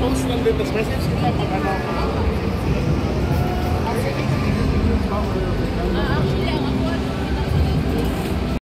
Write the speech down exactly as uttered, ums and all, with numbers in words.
post lang din, tapos message kita pag ano.